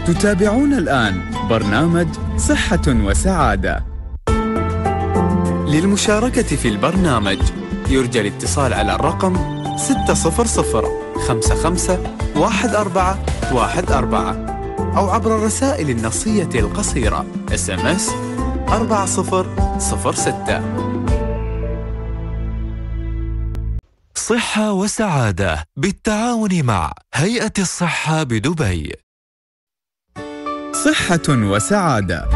تتابعون الآن برنامج صحة وسعادة. للمشاركة في البرنامج يرجى الاتصال على الرقم 600 55 1414 أو عبر الرسائل النصية القصيرة SMS 4006. صحة وسعادة بالتعاون مع هيئة الصحة بدبي. صحة وسعادة.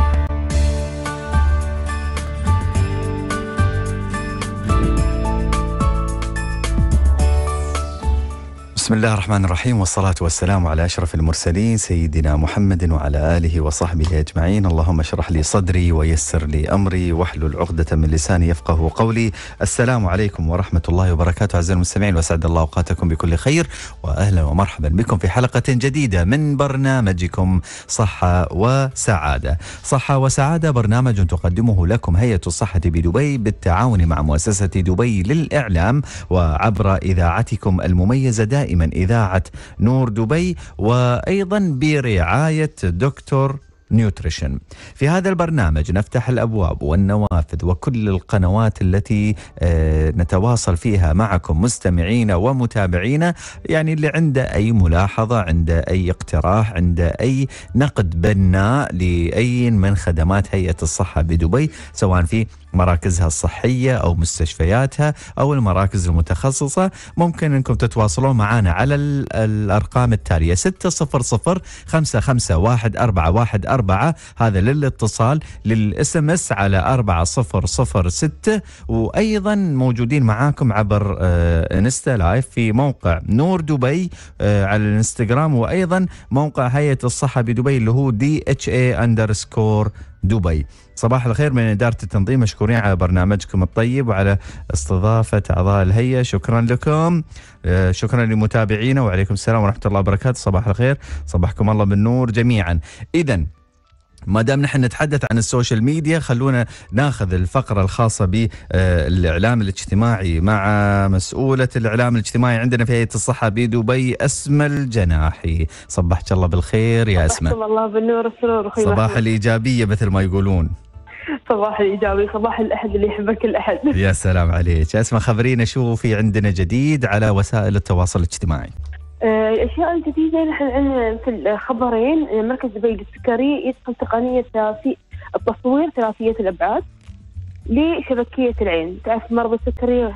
بسم الله الرحمن الرحيم، والصلاة والسلام على أشرف المرسلين سيدنا محمد وعلى آله وصحبه أجمعين. اللهم اشرح لي صدري ويسر لي أمري واحلل عقدة من لساني يفقه قولي. السلام عليكم ورحمة الله وبركاته أعزائي المستمعين، وأسعد الله أوقاتكم بكل خير، وأهلا ومرحبا بكم في حلقة جديدة من برنامجكم صحة وسعادة. صحة وسعادة برنامج تقدمه لكم هيئة الصحة بدبي بالتعاون مع مؤسسة دبي للإعلام وعبر إذاعتكم المميزة دائما إذاعة نور دبي، وأيضا برعاية دكتور نيوتريشن. في هذا البرنامج نفتح الأبواب والنوافذ وكل القنوات التي نتواصل فيها معكم مستمعين ومتابعين، يعني اللي عنده أي ملاحظة، عنده أي اقتراح، عنده أي نقد بناء لأي من خدمات هيئة الصحة بدبي، سواء في مراكزها الصحية أو مستشفياتها أو المراكز المتخصصة، ممكن أنكم تتواصلون معنا على الأرقام التالية 600 55 1414. هذا للاتصال، للSMS على 4006، وأيضا موجودين معاكم عبر انستا لايف في موقع نور دبي على الانستغرام، وأيضا موقع هيئة الصحة بدبي اللي هو DHA_دبي. صباح الخير من إدارة التنظيم، مشكورين على برنامجكم الطيب وعلى استضافة أعضاء الهيئة، شكرا لكم. شكرا لمتابعينا، وعليكم السلام ورحمة الله وبركاته. صباح الخير، صباحكم الله بالنور جميعا. إذن ما دام نحن نتحدث عن السوشيال ميديا، خلونا ناخذ الفقرة الخاصة بالإعلام الاجتماعي مع مسؤولة الإعلام الاجتماعي عندنا في هيئة الصحة بدبي، أسماء الجناحي. صبحك الله بالخير يا أسماء. صباح الله بالنور والسرور. صباح الإيجابية مثل ما يقولون. صباح الإيجابي، صباح الأحد اللي يحبك كل أحد. يا سلام عليك يا أسماء، خبرينا شو في عندنا جديد على وسائل التواصل الاجتماعي. الأشياء الجديدة نحن عندنا في الخبرين، مركز دبي للسكري يدخل تقنية التصوير ثلاثية الأبعاد لشبكية العين. تعرف مرضى السكري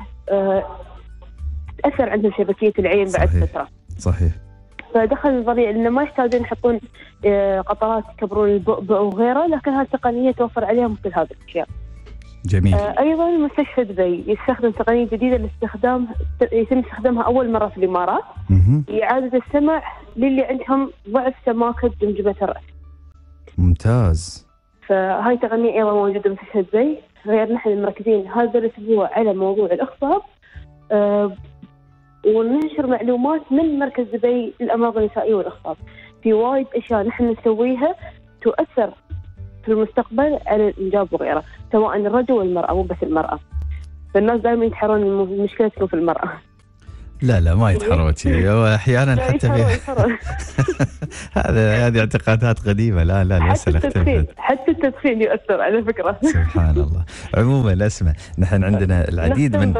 تأثر عندهم شبكية العين بعد فترة. صحيح. فدخل الضريع إنه ما يحتاجون يحطون قطرات يكبرون البؤبؤ وغيره، لكن هذه التقنية توفر عليهم مثل هذه الأشياء. جميل. أيضا مستشفى دبي يستخدم تقنية جديدة يتم استخدامها أول مرة في الإمارات لإعادة السمع للي عندهم ضعف سماكة جمجمة الرأس. ممتاز. فهاي تقنية أيضا موجودة في مستشفى دبي. غير نحن مركزين هذا الأسبوع على موضوع الإخصاب، وننشر معلومات من مركز دبي للأمراض النسائية والإخصاب. في وايد أشياء نحن نسويها تؤثر في المستقبل على الإنجاب وغيره، سواء الرجل والمرأة، مو بس المرأة. فالناس دائما يتحرون المشكلة تكون في المرأة. لا ما يتحروتي، واحيانا حتى هذه اعتقادات قديمة. لا المسألة اختلفت. حتى التدخين يؤثر على فكرة. سبحان الله. عموما اسمع، نحن عندنا العديد من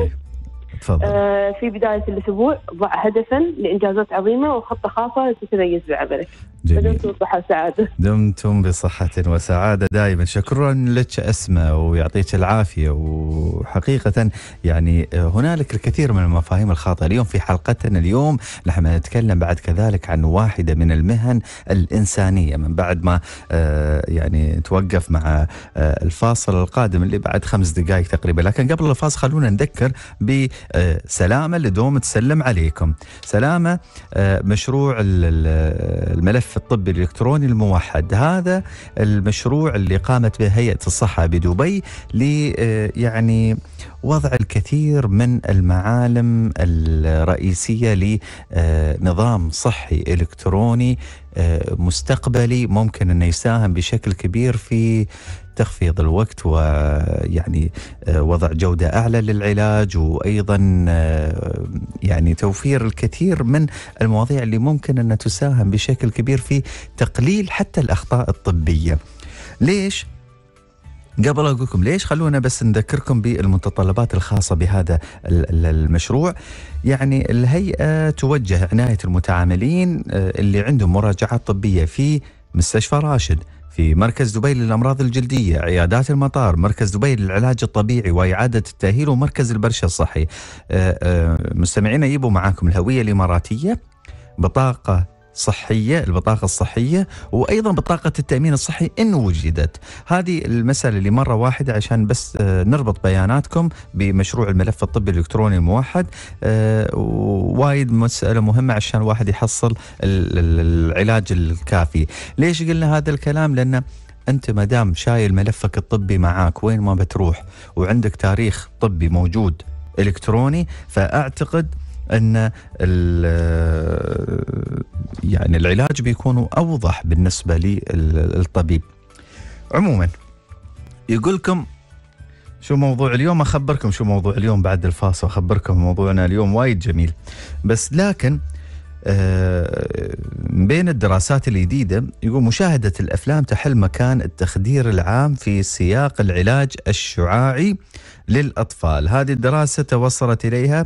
في بداية الأسبوع ضع هدفا لإنجازات عظيمة وخطة خاصة تتميز بعملك. دمتم بصحة وسعادة. دمتم بصحة وسعادة دائما. شكرا لك أسماء ويعطيك العافية. وحقيقة يعني هنالك الكثير من المفاهيم الخاطئة. اليوم في حلقتنا اليوم نحن نتكلم بعد كذلك عن واحدة من المهن الإنسانية، من بعد ما يعني توقف مع الفاصل القادم اللي بعد 5 دقائق تقريبا. لكن قبل الفاصل خلونا نذكر بسلامة اللي دوم تسلم عليكم. سلامة مشروع الملف الطبي الإلكتروني الموحد، هذا المشروع اللي قامت به هيئة الصحة بدبي يعني وضع الكثير من المعالم الرئيسية لنظام صحي إلكتروني مستقبلي ممكن أن يساهم بشكل كبير في تخفيض الوقت ويعني وضع جودة أعلى للعلاج، وأيضا يعني توفير الكثير من المواضيع اللي ممكن أن تساهم بشكل كبير في تقليل حتى الأخطاء الطبية. ليش؟ قبل أقول لكم ليش، خلونا بس نذكركم بالمتطلبات الخاصة بهذا المشروع. يعني الهيئة توجه عناية المتعاملين اللي عندهم مراجعات طبية في مستشفى راشد، في مركز دبي للأمراض الجلدية، عيادات المطار، مركز دبي للعلاج الطبيعي وإعادة التأهيل، ومركز البرشا الصحي. مستمعين يجيبوا معاكم الهوية الإماراتية، بطاقة صحية، البطاقة الصحية، وأيضا بطاقة التأمين الصحي إن وجدت. هذه المسألة اللي مرة واحدة عشان بس نربط بياناتكم بمشروع الملف الطبي الإلكتروني الموحد. وايد مسألة مهمة عشان الواحد يحصل العلاج الكافي. ليش قلنا هذا الكلام؟ لأن أنت مدام شايل ملفك الطبي معاك وين ما بتروح وعندك تاريخ طبي موجود إلكتروني، فأعتقد أن يعني العلاج بيكون أوضح بالنسبة للطبيب. عموما يقول لكم شو موضوع اليوم، أخبركم شو موضوع اليوم بعد الفاصل، أخبركم موضوعنا اليوم وايد جميل. بس لكن بين الدراسات الجديدة يقول مشاهدة الأفلام تحل مكان التخدير العام في سياق العلاج الشعاعي للأطفال. هذه الدراسة توصلت إليها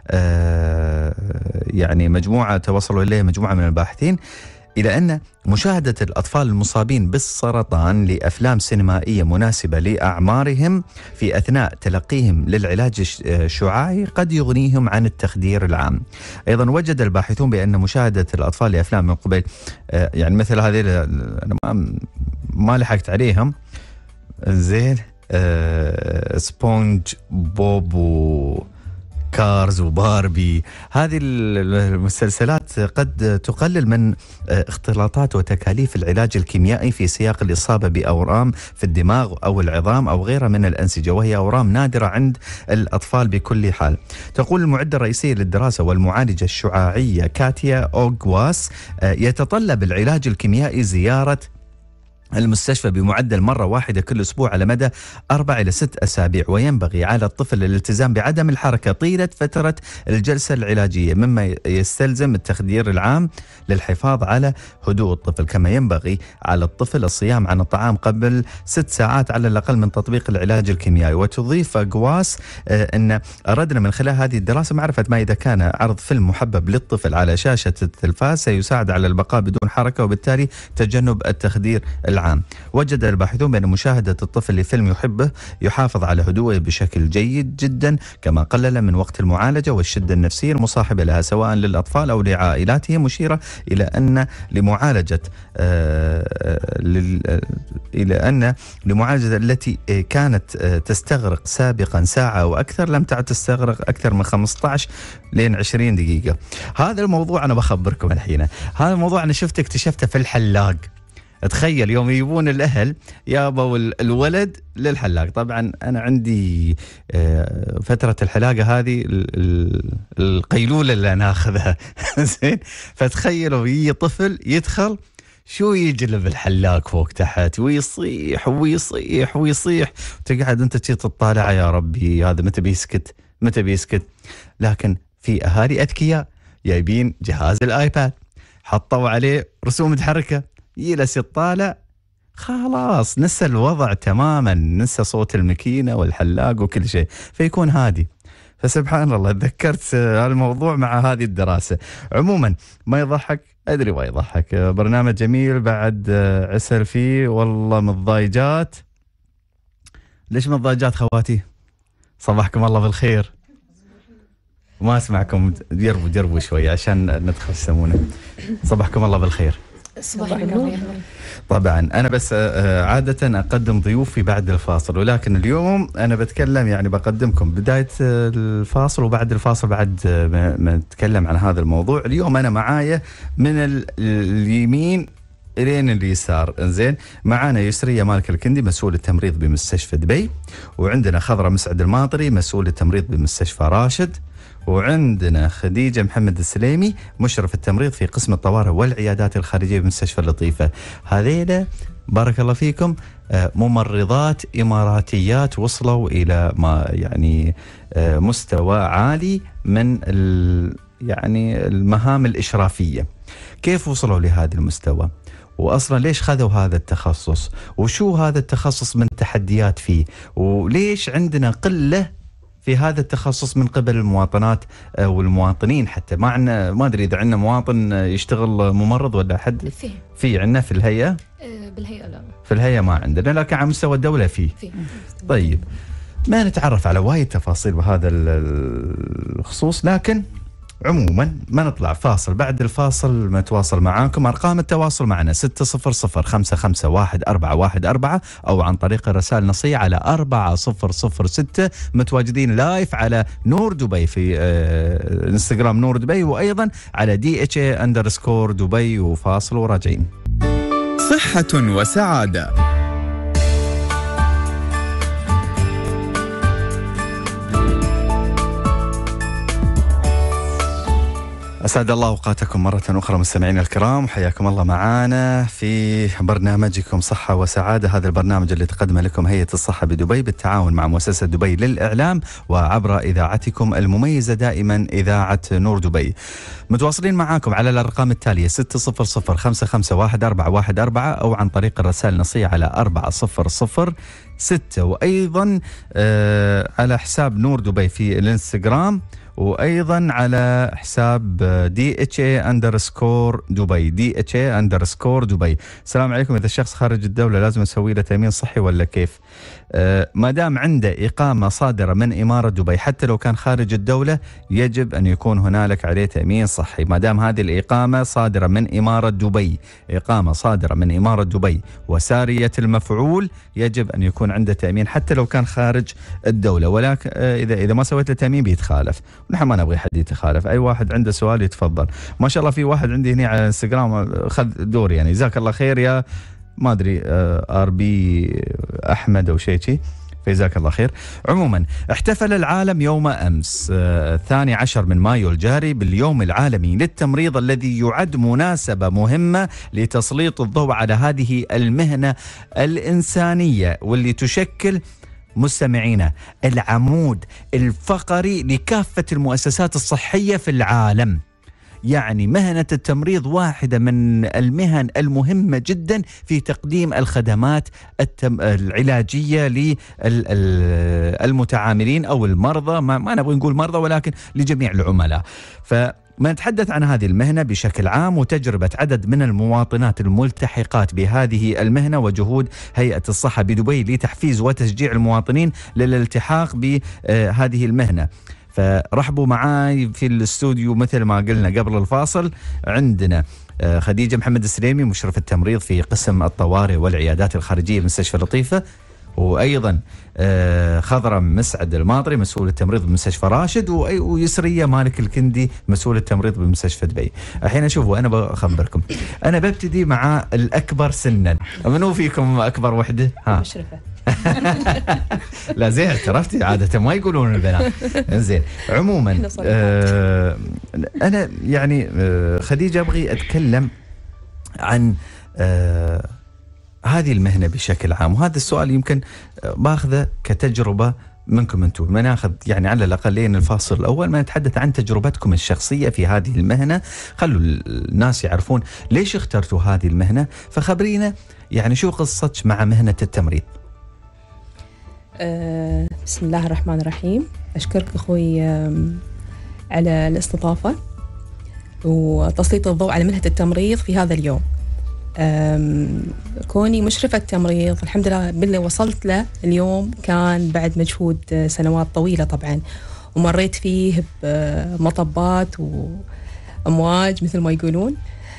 يعني توصلوا إليها مجموعة من الباحثين، إلى أن مشاهدة الأطفال المصابين بالسرطان لأفلام سينمائية مناسبة لأعمارهم في أثناء تلقيهم للعلاج الشعاعي قد يغنيهم عن التخدير العام. أيضا وجد الباحثون بأن مشاهدة الأطفال لأفلام من قبل يعني مثل هذه أنا ما لحقت عليهم زين، سبونج بوب كارز وباربي، هذه المسلسلات قد تقلل من اختلاطات وتكاليف العلاج الكيميائي في سياق الإصابة بأورام في الدماغ أو العظام أو غيرها من الأنسجة، وهي أورام نادرة عند الأطفال بكل حال. تقول المعدة الرئيسية للدراسة والمعالجة الشعاعية كاتيا أوغواس يتطلب العلاج الكيميائي زيارة المستشفى بمعدل مرة واحدة كل أسبوع على مدى 4 إلى 6 أسابيع، وينبغي على الطفل الالتزام بعدم الحركة طيلة فترة الجلسة العلاجية، مما يستلزم التخدير العام للحفاظ على هدوء الطفل. كما ينبغي على الطفل الصيام عن الطعام قبل 6 ساعات على الأقل من تطبيق العلاج الكيميائي. وتضيف قواس أن أردنا من خلال هذه الدراسة معرفة ما إذا كان عرض فيلم محبب للطفل على شاشة التلفاز سيساعد على البقاء بدون حركة وبالتالي تجنب التخدير العام. وجد الباحثون بأن مشاهدة الطفل لفيلم يحبه يحافظ على هدوءه بشكل جيد جدا، كما قلل من وقت المعالجة والشدة النفسية المصاحبة لها سواء للأطفال أو لعائلاتهم، مشيرة إلى أن لمعالجة التي كانت تستغرق سابقا ساعة أو أكثر لم تعد تستغرق أكثر من 15 لين 20 دقيقة. هذا الموضوع أنا بخبركم الحين، هذا الموضوع أنا اكتشفته في الحلاق. تخيل يوم يجيبون الأهل يابوا الولد للحلاق، طبعا أنا عندي فترة الحلاقة هذه القيلولة اللي أنا أخذها زين، فتخيلوا يجي طفل يدخل شو يجلب الحلاق فوق تحت ويصيح ويصيح ويصيح، وتقعد أنت تطالع يا ربي هذا متى بيسكت. لكن في أهالي أذكياء جايبين جهاز الآيباد حطوا عليه رسوم متحركة، يجلس يطالع خلاص نسى الوضع تماما، نسى صوت الماكينة والحلاق وكل شيء، فيكون هادي. فسبحان الله تذكرت الموضوع مع هذه الدراسة. عموما ما يضحك، أدري ما يضحك، برنامج جميل بعد عسل فيه والله متضايجات. ليش متضايجات خواتي؟ صباحكم الله بالخير. ما أسمعكم، جربوا شوي عشان ندخل يسمونه. صباحكم الله بالخير. صباح النور. طبعا أنا بس عادة أقدم ضيوفي بعد الفاصل، ولكن اليوم أنا بتكلم يعني بقدمكم بداية الفاصل وبعد الفاصل بعد ما نتكلم عن هذا الموضوع. اليوم أنا معايا من اليمين إلين اليسار. إنزين، معانا يسرية مالك الكندي مسؤول التمريض بمستشفى دبي، وعندنا خضرة مسعد الماطري مسؤول التمريض بمستشفى راشد، وعندنا خديجة محمد السليمي مشرف التمريض في قسم الطوارئ والعيادات الخارجية بمستشفى اللطيفة. هذيلا بارك الله فيكم ممرضات إماراتيات وصلوا إلى ما يعني مستوى عالي من يعني المهام الإشرافية. كيف وصلوا لهذا المستوى؟ وأصلا ليش خذوا هذا التخصص؟ وشو هذا التخصص من تحديات فيه؟ وليش عندنا قلة في هذا التخصص من قبل المواطنات والمواطنين؟ حتى ما أدري إذا عندنا مواطن يشتغل ممرض ولا حد في عندنا في الهيئة؟ بالهيئة لا، في الهيئة ما عندنا، لكن على مستوى الدولة فيه. طيب ما نتعرف على وايد تفاصيل بهذا الخصوص، لكن عموما ما نطلع فاصل. بعد الفاصل نتواصل معاكم. أرقام التواصل معنا 600-551-414 أو عن طريق الرسائل النصية على 4006. متواجدين لايف على نور دبي في انستغرام نور دبي، وأيضا على DHA_دبي. وفاصل وراجعين. صحة وسعادة. أسعد الله أوقاتكم مرة أخرى مستمعينا الكرام، حياكم الله معنا في برنامجكم صحة وسعادة. هذا البرنامج اللي تقدمه لكم هيئة الصحة بدبي بالتعاون مع مؤسسة دبي للإعلام وعبر إذاعتكم المميزة دائما إذاعة نور دبي. متواصلين معاكم على الأرقام التالية 600-551-414 أو عن طريق الرسائل النصية على 4006، وأيضا على حساب نور دبي في الانستغرام، وأيضا على حساب DHA_دبي DHA_دبي. السلام عليكم. إذا الشخص خارج الدولة لازم نسوي له تأمين صحي ولا كيف؟ ما دام عنده إقامة صادرة من إمارة دبي حتى لو كان خارج الدولة يجب أن يكون هنالك عليه تأمين صحي. ما دام هذه الإقامة صادرة من إمارة دبي، إقامة صادرة من إمارة دبي وسارية المفعول، يجب أن يكون عنده تأمين حتى لو كان خارج الدولة. ولكن إذا ما سويت له تأمين بيتخالف، ونحن ما نبغي حد يتخالف. أي واحد عنده سؤال يتفضل. ما شاء الله في واحد عندي هنا على انستغرام خذ دور، يعني جزاك الله خير يا ما أدري RB أحمد أو شيء، فجزاك الله خير. عموما احتفل العالم يوم أمس 12 من مايو الجاري باليوم العالمي للتمريض، الذي يعد مناسبة مهمة لتسليط الضوء على هذه المهنة الإنسانية، واللي تشكل مستمعينا العمود الفقري لكافة المؤسسات الصحية في العالم. يعني مهنة التمريض واحدة من المهن المهمة جدا في تقديم الخدمات العلاجية للمتعاملين أو المرضى، ما نبغى نقول مرضى ولكن لجميع العملاء. فما نتحدث عن هذه المهنة بشكل عام وتجربة عدد من المواطنات الملتحقات بهذه المهنة وجهود هيئة الصحة بدبي لتحفيز وتشجيع المواطنين للالتحاق بهذه المهنة. فرحبوا معاي في الاستوديو مثل ما قلنا قبل الفاصل. عندنا خديجة محمد السليمي مشرف التمريض في قسم الطوارئ والعيادات الخارجية بمستشفى اللطيفة، وأيضا خضرم مسعد الماطري مسؤول التمريض بمستشفى راشد، ويسرية مالك الكندي مسؤول التمريض بمستشفى دبي. الحين شوفوا أنا بخبركم، أنا ببتدي مع الأكبر سنا. منو فيكم أكبر وحدة؟ مشرفة. لا زين اعترفتي، عادة ما يقولون البنات. زين عموما أنا يعني خديجة أبغي أتكلم عن هذه المهنة بشكل عام، وهذا السؤال يمكن باخذه كتجربة منكم أنتم. ما ناخذ يعني على الأقلين الفاصل الأول ما نتحدث عن تجربتكم الشخصية في هذه المهنة، خلوا الناس يعرفون ليش اخترتوا هذه المهنة. فخبرينا يعني شو قصتك مع مهنة التمريض؟ بسم الله الرحمن الرحيم. أشكرك أخوي على الاستضافة وتسليط الضوء على مهنة التمريض في هذا اليوم. كوني مشرفة تمريض الحمد لله باللي وصلت له اليوم كان بعد مجهود سنوات طويلة طبعا، ومريت فيه بمطبات وأمواج مثل ما يقولون.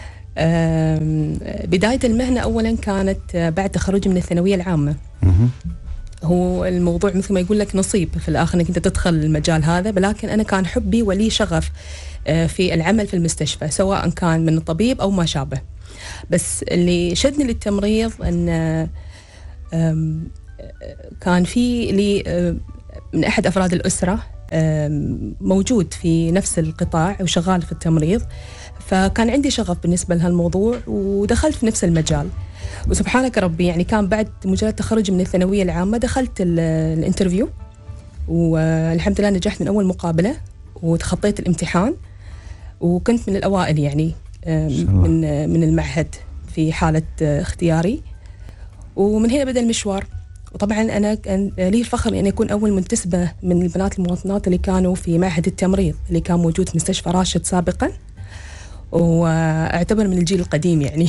بداية المهنة أولا كانت بعد تخرجي من الثانوية العامة. هو الموضوع مثل ما يقول لك نصيب في الآخر أنك أنت تدخل المجال هذا، ولكن أنا كان حبي ولي شغف في العمل في المستشفى سواء كان من الطبيب أو ما شابه. بس اللي شدني للتمريض أن كان في لي من أحد أفراد الأسرة موجود في نفس القطاع وشغال في التمريض، فكان عندي شغف بالنسبة لهالموضوع ودخلت في نفس المجال. وسبحانك ربي يعني كان بعد مجرد تخرج من الثانوية العامة دخلت الانترفيو، والحمد لله نجحت من أول مقابلة وتخطيت الامتحان، وكنت من الأوائل يعني من المعهد في حالة اختياري. ومن هنا بدأ المشوار. وطبعا أنا لي الفخر أن أكون أول منتسبة من البنات المواطنات اللي كانوا في معهد التمريض اللي كان موجود في مستشفى راشد سابقا، وأعتبر من الجيل القديم يعني.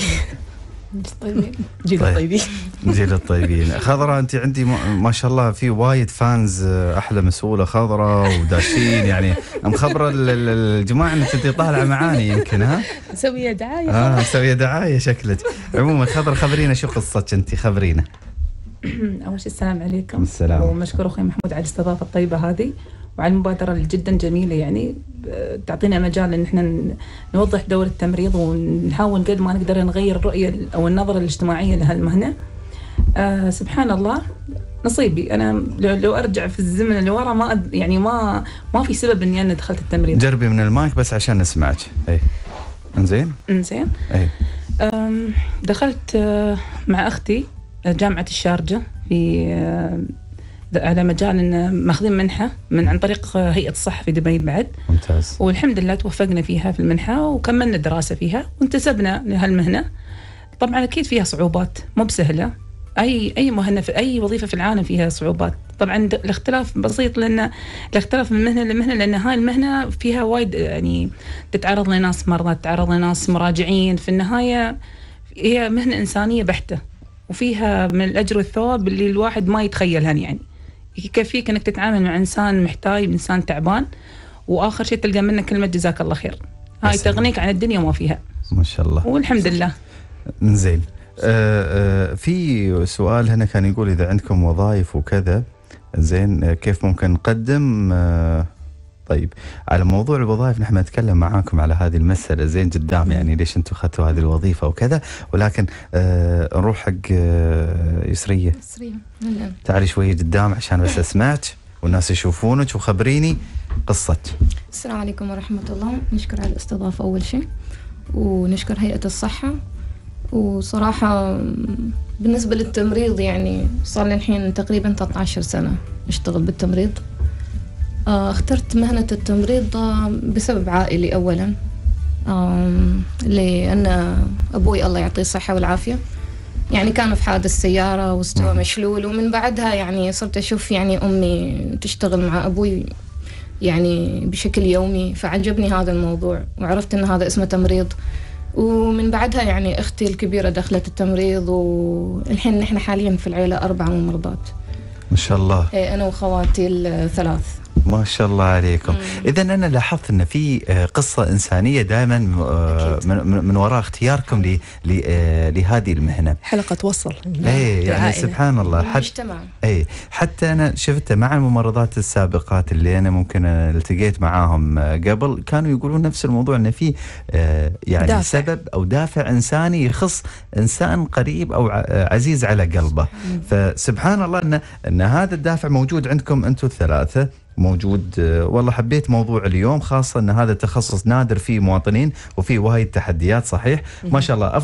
جيل الطيبين. جيل الطيبين. خضرة أنت عندي ما شاء الله في وايد فانز، أحلى مسؤولة خضرة وداشين يعني مخبرة الجماعة أن أنت طالعة معاني يمكن. ها مسوية دعاية. مسوية دعاية شكلك. عموما خضرة خبرينا شو قصتك أنت، خبرينا. أول شيء السلام عليكم. السلام. ومشكور أخوي محمود على الاستضافة الطيبة هذه وعلى المبادرة جدا جميلة، يعني تعطينا مجال إن إحنا نوضح دور التمريض ونحاول قد ما نقدر نغير الرؤية أو النظرة الاجتماعية لهالمهنة. سبحان الله نصيبي أنا لو أرجع في الزمن اللي ورا ما في سبب إني أنا دخلت التمريض. جربي من المايك بس عشان نسمعك. إيه إنزين. إيه. دخلت مع أختي جامعة الشارجة في على مجال إن ماخذين منحة عن طريق هيئة الصحة في دبي بعد. ممتاز. والحمد لله توفقنا فيها في المنحة وكملنا الدراسة فيها وانتسبنا لهالمهنة. طبعا أكيد فيها صعوبات مو بسهلة، أي مهنة في أي وظيفة في العالم فيها صعوبات. طبعا الاختلاف بسيط، لأن الاختلاف من مهنة لمهنة، لأن هاي المهنة فيها وايد يعني تتعرض لناس مرضى، تتعرض لناس مراجعين. في النهاية هي مهنة إنسانية بحتة وفيها من الأجر والثواب اللي الواحد ما يتخيلها. يعني يكفيك انك تتعامل مع انسان محتاج، انسان تعبان، واخر شيء تلقى منه كلمه جزاك الله خير. هاي تغنيك عن الدنيا وما فيها. ما شاء الله والحمد لله. زين. في سؤال هنا كان يقول اذا عندكم وظائف وكذا، زين كيف ممكن نقدم؟ طيب على موضوع الوظائف نحن نتكلم معاكم على هذه المسألة زين قدام، يعني ليش انتم اخذتوا هذه الوظيفة وكذا، ولكن نروح حق يسرية. تعالي شوية قدام عشان بس اسمعك والناس يشوفونك وخبريني قصتك. السلام عليكم ورحمة الله. نشكر على الاستضافة أول شيء، ونشكر هيئة الصحة. وصراحة بالنسبة للتمريض يعني صار لي الحين تقريبا 13 سنة أشتغل بالتمريض. اخترت مهنة التمريض بسبب عائلي أولا، لأن أبوي الله يعطيه الصحة والعافية يعني كان في حادث سيارة واستوى مشلول، ومن بعدها يعني صرت أشوف يعني أمي تشتغل مع أبوي يعني بشكل يومي، فعجبني هذا الموضوع وعرفت أن هذا اسمه تمريض. ومن بعدها يعني أختي الكبيرة دخلت التمريض، والحين نحن حاليا في العيلة 4 ممرضات ما شاء الله. أنا وخواتي الثلاث. ما شاء الله عليكم. إذن أنا لاحظت أن في قصة إنسانية دائما من وراء اختياركم لهذه المهنة. حلقة وصل. يعني سبحان الله. حتى أنا شفت مع الممرضات السابقات اللي أنا ممكن التقيت معاهم قبل، كانوا يقولون نفس الموضوع، أن في يعني دافع. سبب أو دافع إنساني يخص إنسان قريب أو عزيز على قلبه. فسبحان الله أن هذا الدافع موجود عندكم أنتم الثلاثة، موجود. والله حبيت موضوع اليوم، خاصة أن هذا تخصص نادر فيه مواطنين وفيه وايد تحديات. صحيح ما شاء الله.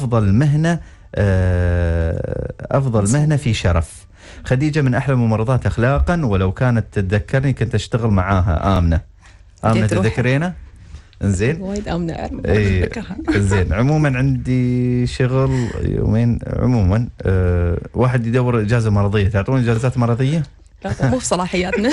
أفضل مهنة في شرف. خديجة من أحلى الممرضات أخلاقا، ولو كانت تتذكرني كنت أشتغل معاها. آمنة تذكرينا؟ انزين وايد آمنة. زين. عموما عندي شغل يومين. عموما واحد يدور إجازة مرضية، تعطون إجازات مرضية؟ لا مو في صلاحياتنا.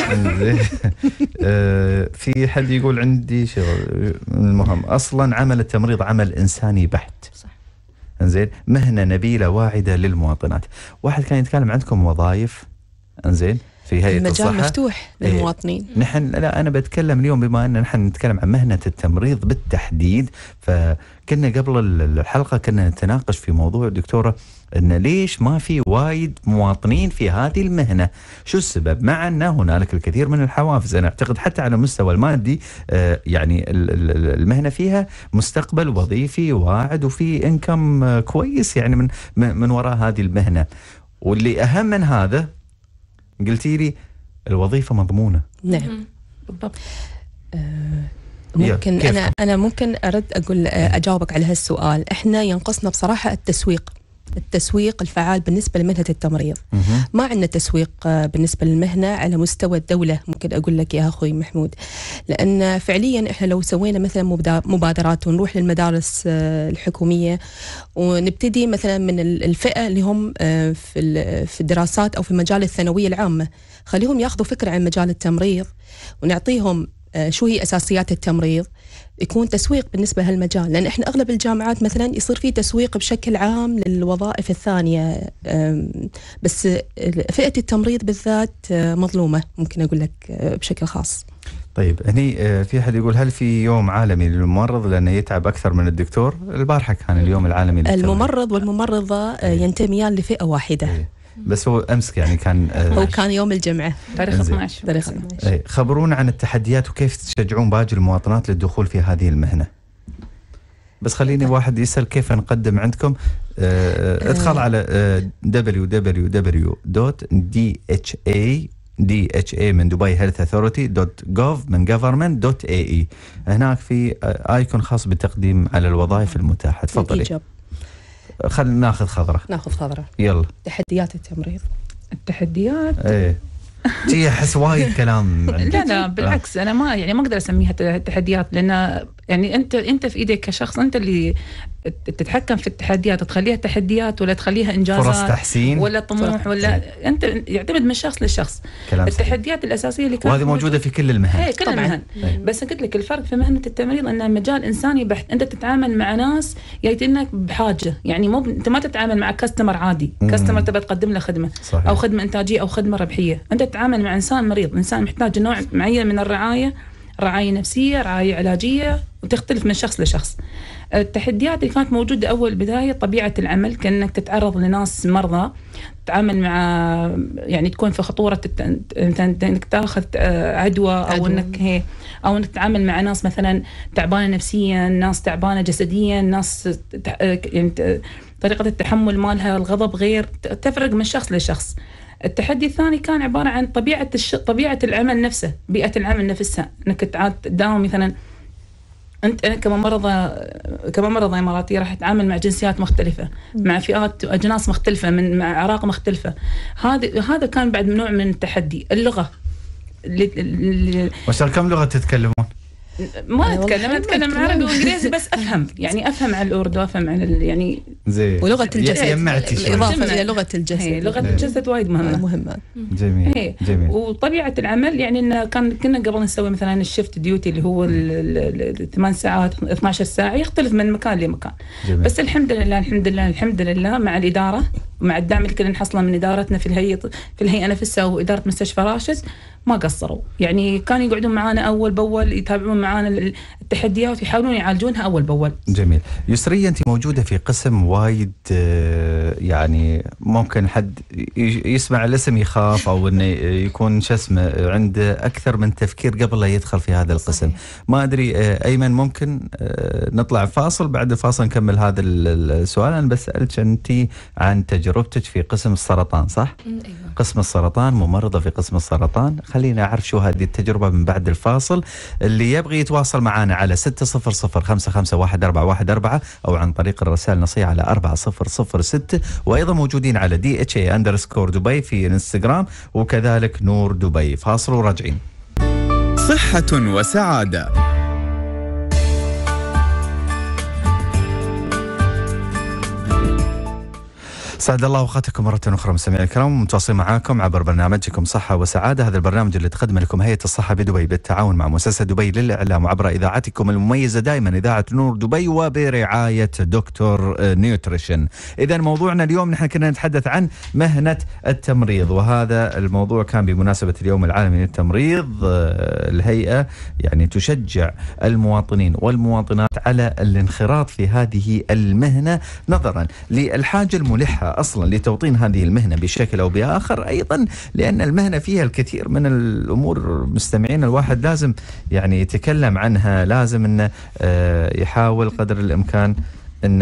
في حد يقول عندي شغل. المهم أصلا عمل التمريض عمل إنساني بحت. صح. انزين مهنة نبيلة واعدة للمواطنات. واحد كان يتكلم عندكم وظائف انزين في هيئة الصحة، المجال مفتوح للمواطنين. لا أنا بتكلم اليوم بما أن نحن نتكلم عن مهنة التمريض بالتحديد، فكنا قبل الحلقة كنا نتناقش في موضوع دكتورة أن ليش ما في وايد مواطنين في هذه المهنة، شو السبب؟ مع أن هنالك الكثير من الحوافز. أنا أعتقد حتى على المستوى المادي يعني المهنة فيها مستقبل وظيفي واعد وفي إنكم كويس يعني من وراء هذه المهنة. واللي أهم من هذا قلتي لي الوظيفة مضمونة. نعم. بالضبط. ممكن أنا ممكن أرد أقول أجاوبك على هالسؤال. إحنا ينقصنا بصراحة التسويق الفعال بالنسبة لمهنة التمريض. ما عندنا تسويق بالنسبة للمهنة على مستوى الدولة، ممكن أقول لك يا أخوي محمود، لأن فعليا إحنا لو سوينا مثلا مبادرات ونروح للمدارس الحكومية ونبتدي مثلا من الفئة اللي هم في الدراسات أو في مجال الثانوية العامة، خليهم ياخذوا فكرة عن مجال التمريض ونعطيهم شو هي أساسيات التمريض، يكون تسويق بالنسبة لهالمجال. لأن إحنا أغلب الجامعات مثلا يصير فيه تسويق بشكل عام للوظائف الثانية، بس فئة التمريض بالذات مظلومة، ممكن أقول لك بشكل خاص. طيب هني في أحد يقول هل في يوم عالمي للممرض لأنه يتعب أكثر من الدكتور؟ البارحة كان اليوم العالمي للتمريض. الممرض والممرضة ينتميان لفئة واحدة. بس هو أمس يعني كان هو كان يوم الجمعة تاريخ 12. خبرونا عن التحديات وكيف تشجعون باقي المواطنات للدخول في هذه المهنة. بس خليني واحد يسأل كيف نقدم عندكم. ادخل على www.dha من دبي health authority.gov من government.ae. هناك في ايكون خاص بالتقديم على الوظائف المتاحة. تفضلي. خلينا ناخذ خضرة. يلا. تحديات التمريض. التحديات جي احس وايد كلام. لا بالعكس، انا ما اقدر اسميها تحديات، لان يعني انت في ايدك كشخص، انت اللي تتحكم في التحديات، تخليها تحديات ولا تخليها انجازات، فرص تحسين ولا طموح ولا انت يعتمد من شخص لشخص. التحديات الاساسيه اللي كانت وهذه موجوده في كل المهن. كل المهن. بس قلت لك الفرق في مهنه التمريض انها مجال انساني بحت. انت تتعامل مع ناس جايتينك بحاجه، يعني مو انت ما تتعامل مع كاستمر عادي، كاستمر تبى تقدم له خدمه صحيح. او خدمه انتاجيه او خدمه ربحيه. انت تتعامل مع انسان مريض، انسان محتاج نوع معين من الرعايه، رعاية نفسية، رعاية علاجية، وتختلف من شخص لشخص. التحديات اللي كانت موجودة أول بداية طبيعة العمل، كأنك تتعرض لناس مرضى، تتعامل مع يعني تكون في خطورة أنك تأخذ عدوى أو أنك تتعامل مع ناس مثلا تعبانة نفسيا، ناس تعبانة جسديا، ناس يعني طريقة التحمل مالها الغضب غير، تفرق من شخص لشخص. التحدي الثاني كان عبارة عن طبيعة العمل نفسه، بيئة العمل نفسها، انك تداوم مثلا انت كممرضة اماراتية راح تتعامل مع جنسيات مختلفة، مع فئات واجناس مختلفة، مع اعراق مختلفة. هذا كان بعد نوع من التحدي. اللغة كم لغة تتكلمون؟ ما اتكلم عربي وانجليزي، بس افهم عن الاردو، افهم عن يعني زي ولغه الجسد، اضافه الى لغه الجسد. لغه الجسد وايد مهمه. جميل. وطبيعه العمل يعني ان كنا قبل نسوي مثلا الشيفت ديوتي اللي هو 8 ساعات 12 ساعه، يختلف من مكان لمكان. بس الحمد لله مع الاداره ومع الدعم اللي كنا نحصله من ادارتنا في الهيئه نفسها واداره مستشفى راشد، ما قصروا. يعني كانوا يقعدون معانا أول بأول، يتابعون معانا التحديات ويحاولون يعالجونها أول بأول. جميل. يسرية أنت موجودة في قسم وايد، يعني ممكن حد يسمع الاسم يخاف أو إنه يكون عنده أكثر من تفكير قبل لا يدخل في هذا القسم. ما أدري أيمن، ممكن نطلع فاصل، بعد الفاصل نكمل هذا السؤال. أنا بسألك أنت عن تجربتك في قسم السرطان، صح؟ أيوة. قسم السرطان، ممرضة في قسم السرطان. خلينا أعرف شو هذه التجربة من بعد الفاصل. اللي يبغي يتواصل معنا على 600-551414 أو عن طريق الرسائل النصية على 4006، وأيضا موجودين على DHA_دبي في انستغرام، وكذلك نور دبي. فاصل وراجعين. صحة وسعادة. سعد الله اوقاتكم مرة أخرى مستمعينا الكرام، متواصلين معاكم عبر برنامجكم صحة وسعادة. هذا البرنامج اللي تقدم لكم هيئة الصحة بدبي بالتعاون مع مؤسسة دبي للإعلام، وعبر إذاعتكم المميزة دائما إذاعة نور دبي، وبرعاية دكتور نيوتريشن. إذا موضوعنا اليوم نحن كنا نتحدث عن مهنة التمريض، وهذا الموضوع كان بمناسبة اليوم العالمي للتمريض. الهيئة يعني تشجع المواطنين والمواطنات على الانخراط في هذه المهنة، نظرا للحاجة الملحة أصلا لتوطين هذه المهنة بشكل أو بآخر، أيضا لأن المهنة فيها الكثير من الأمور مستمعين الواحد لازم يعني يتكلم عنها، لازم أنه يحاول قدر الإمكان أنه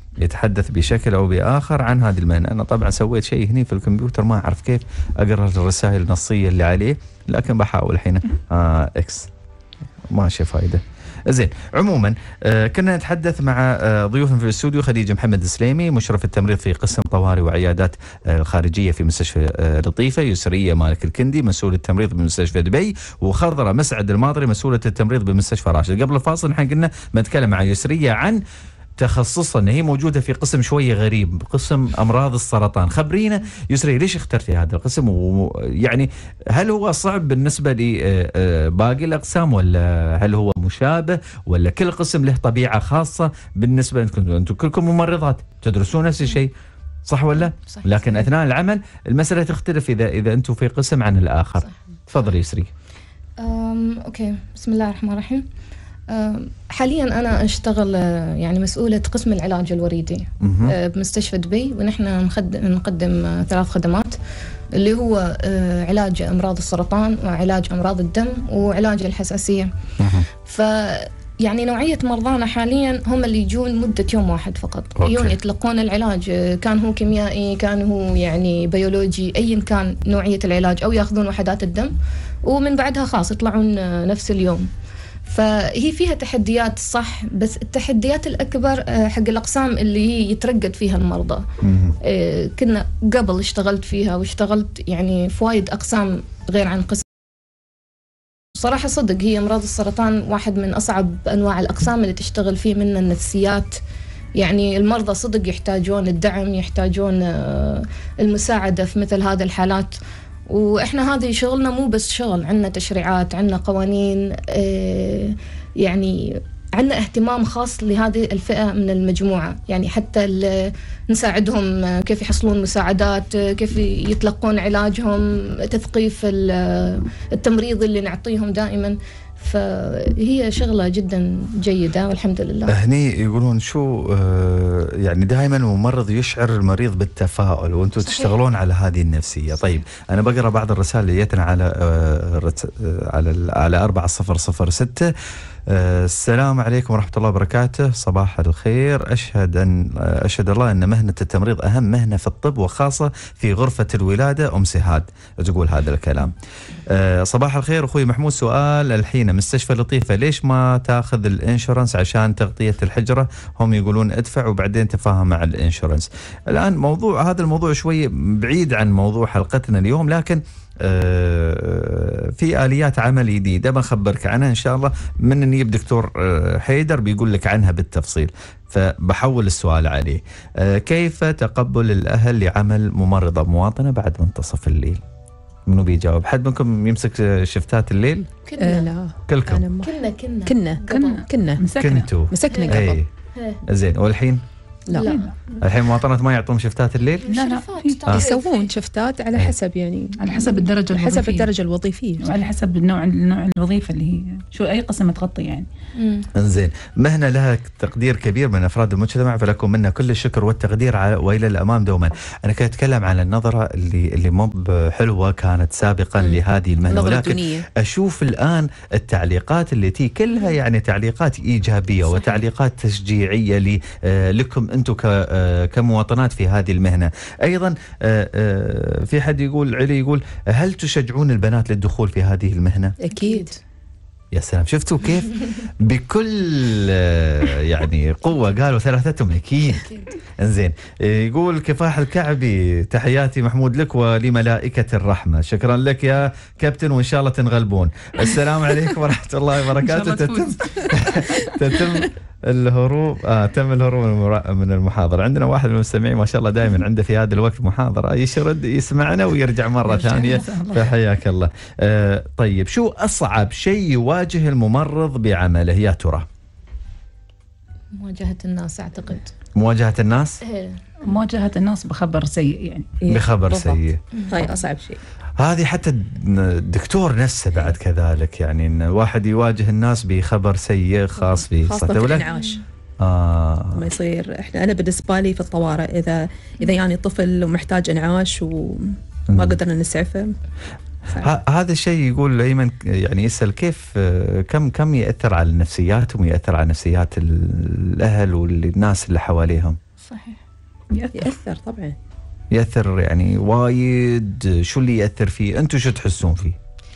يتحدث بشكل أو بآخر عن هذه المهنة. أنا طبعا سويت شيء هني في الكمبيوتر ما أعرف كيف أقرأ الرسائل النصية اللي عليه، لكن بحاول الحين. إكس ماشي فايدة. زين، عموما كنا نتحدث مع ضيوفنا في الاستوديو خديجة محمد السليمي مشرف التمريض في قسم طوارئ وعيادات الخارجية في مستشفى لطيفة، يسرية مالك الكندي مسؤول التمريض بمستشفى دبي، وخضرة مسعد الماطري مسؤولة التمريض بمستشفى راشد. قبل الفاصل نحن قلنا بنتكلم مع يسرية عن تخصصا هي موجودة في قسم شوية غريب، قسم أمراض السرطان. خبرينا يسري ليش اخترتي هذا القسم، ويعني هل هو صعب بالنسبة لباقي الأقسام، ولا هل هو مشابه، ولا كل قسم له طبيعة خاصة بالنسبة لكم؟ أنتم كلكم ممرضات تدرسون نفس الشيء صح ولا؟ صح. لكن أثناء العمل المسألة تختلف إذا أنتم في قسم عن الآخر. تفضلي يسري. أوكي، بسم الله الرحمن الرحيم. حاليا أنا أشتغل يعني مسؤولة قسم العلاج الوريدي بمستشفى دبي، ونحن نقدم 3 خدمات اللي هو علاج أمراض السرطان وعلاج أمراض الدم وعلاج الحساسية. يعني نوعية مرضانا حاليا هم اللي يجون مدة يوم واحد فقط، يجون يتلقون العلاج، كان هو كيميائي كان هو يعني بيولوجي أيا كان نوعية العلاج، أو يأخذون وحدات الدم ومن بعدها خلاص يطلعون نفس اليوم. فهي فيها تحديات صح، بس التحديات الأكبر حق الأقسام اللي هي يترقد فيها المرضى. كنا قبل اشتغلت فيها، واشتغلت يعني في وايد أقسام غير عن قسم. صراحة صدق هي أمراض السرطان واحد من أصعب أنواع الأقسام اللي تشتغل فيه، من النفسيات. يعني المرضى صدق يحتاجون الدعم، يحتاجون المساعدة في مثل هذه الحالات. وإحنا هذه شغلنا مو بس شغل، عندنا تشريعات، عندنا قوانين، يعني عندنا اهتمام خاص لهذه الفئة من المجموعة. يعني حتى نساعدهم كيف يحصلون مساعدات، كيف يتلقون علاجهم، تثقيف التمريض اللي نعطيهم دائما. فهي شغلة جدا جيدة والحمد لله. هني يقولون شو يعني دائما الممرض يشعر المريض بالتفاؤل، وانتم تشتغلون على هذه النفسية. طيب أنا بقرأ بعض الرسائل اللي جتنا على 4006. السلام عليكم ورحمة الله وبركاته، صباح الخير. أشهد الله أن مهنة التمريض أهم مهنة في الطب، وخاصة في غرفة الولادة. أم سهاد تقول هذا الكلام. صباح الخير أخوي محمود، سؤال الحين مستشفى لطيفة ليش ما تاخذ الانشورنس عشان تغطية الحجرة؟ هم يقولون ادفع وبعدين تفاهم مع الانشورنس. الآن هذا الموضوع شوي بعيد عن موضوع حلقتنا اليوم، لكن في آليات عمل جديدة بخبرك عنها إن شاء الله من نجيب دكتور حيدر بيقول لك عنها بالتفصيل، فبحول السؤال عليه. كيف تقبل الأهل لعمل ممرضة مواطنة بعد منتصف الليل؟ منو بيجاوب؟ حد منكم يمسك شفتات الليل؟ لا كلكم كنا مسكنا قبل. زين، والحين لا. الحين مواطنات ما يعطون شفتات الليل؟ لا يسوون شفتات على حسب، يعني على حسب الدرجة الوظيفية، حسب الدرجة الوظيفية، وعلى حسب النوع الوظيفة اللي هي شو أي قسم تغطي يعني. انزين، مهنة لها تقدير كبير من أفراد المجتمع، فلكم منا كل الشكر والتقدير وإلى الأمام دوما. أنا كنت أتكلم عن النظرة اللي مو حلوة كانت سابقا لهذه المهنة، ولكن أشوف الآن التعليقات التي كلها يعني تعليقات إيجابية صحيح. وتعليقات تشجيعية لكم أنتم كمواطنات في هذه المهنة. أيضا في حد يقول هل تشجعون البنات للدخول في هذه المهنة؟ أكيد. يا سلام، شفتوا كيف بكل يعني قوة قالوا ثلاثتهم أكيد. انزين، يقول كفاح الكعبي تحياتي محمود لك ولملائكة الرحمة. شكرا لك يا كابتن، وإن شاء الله تنغلبون. السلام عليكم ورحمة الله وبركاته. تتم الهروب تم الهروب من المحاضرة. عندنا واحد من المستمعين ما شاء الله دائما عنده في هذا الوقت محاضرة، يشرد يسمعنا ويرجع مرة ثانية، فحياك الله. طيب، شو أصعب شيء يواجه الممرض بعمله يا ترى؟ مواجهة الناس أعتقد. مواجهة الناس؟ مواجهة الناس بخبر سيء يعني. بخبر سيء، هاي أصعب شيء. هذه حتى الدكتور نفسه بعد كذلك، يعني إن واحد يواجه الناس بخبر سيء خاص به، خاصة في الإنعاش. ما يصير. أنا بالنسبة لي في الطوارئ إذا يعني طفل ومحتاج إنعاش وما قدرنا نسعفه. هذا الشيء يقول أيمن، يعني يسأل كيف كم يأثر على نفسياتهم ويأثر على نفسيات الأهل والناس اللي حواليهم. صحيح. يأثر طبعا. يأثر يعني وايد. شو اللي يأثر فيه؟ أنتم شو تحسون فيه؟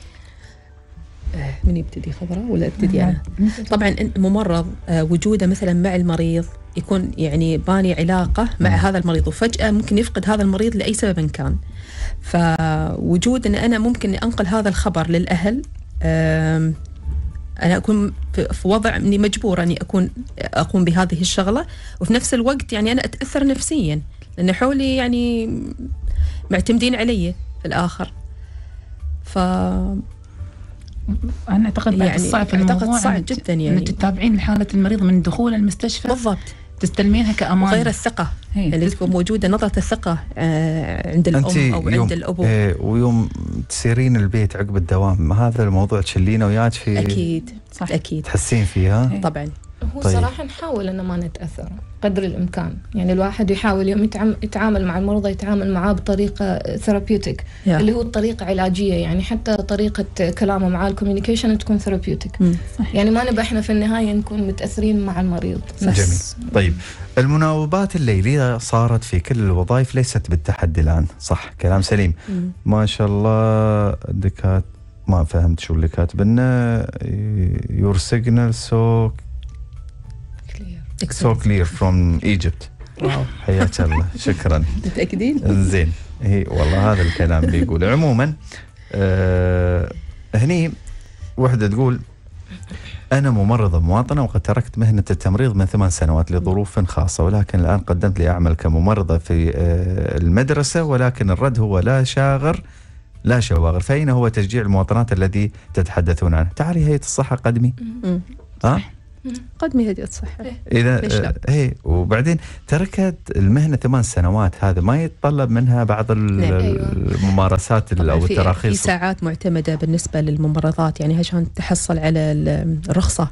من يبتدي خضراء ولا ابتدي أنا؟ طبعا ممرض وجوده مثلا مع المريض يكون يعني باني علاقة مع هذا المريض، وفجأة ممكن يفقد هذا المريض لأي سبب كان. فوجود أن أنا ممكن أنقل هذا الخبر للأهل، أنا أكون في وضع أني مجبورة أني أقوم بهذه الشغلة، وفي نفس الوقت يعني أنا أتأثر نفسيا لأن حولي يعني معتمدين علي في الآخر. أنا أعتقد بعد يعني الصعب في الموضوع صعب جدا يعني أن تتابعين حالة المريض من دخول المستشفى بالضبط، تستلمينها كأمان. وغير الثقة اللي تكون موجودة، نظرة الثقة عند الأم أو عند الأبو. ويوم تسيرين البيت عقب الدوام هذا الموضوع تشلينه وياك في أكيد صح. أكيد تحسين فيها طبعا. هو طيب. صراحة نحاول أن ما نتأثر قدر الإمكان، يعني الواحد يحاول يوم يتعامل مع المرضى يتعامل معاه بطريقة ثيرابيوتيك اللي هو الطريقة علاجية، يعني حتى طريقة كلامه مع الكوميونيكيشن تكون ثيرابيوتيك، يعني ما نبى احنا في النهاية نكون متأثرين مع المريض. جميل. طيب المناوبات الليلية صارت في كل الوظائف ليست بالتحدي الآن، صح؟ كلام سليم. ما شاء الله. الدكاترة ما فهمت شو اللي كاتبنا. your signal so clear from Egypt. حياك الله. شكرا. متأكدين؟ زين. هي والله هذا الكلام بيقول. عموما هني وحدة تقول أنا ممرضة مواطنة وقد تركت مهنة التمريض من 8 سنوات لظروف خاصة، ولكن الآن قدمت لي أعمل كممرضة في المدرسة، ولكن الرد هو لا شواغر. فأين هو تشجيع المواطنات الذي تتحدثون عنه؟ تعالي هيئة الصحة قدمي. قدمي هيئة الصحة إذا هي وبعدين تركت المهنة 8 سنوات، هذا ما يتطلب منها بعض الممارسات أو التراخيص؟ في ساعات معتمدة بالنسبة للممرضات يعني عشان تحصل على الرخصة.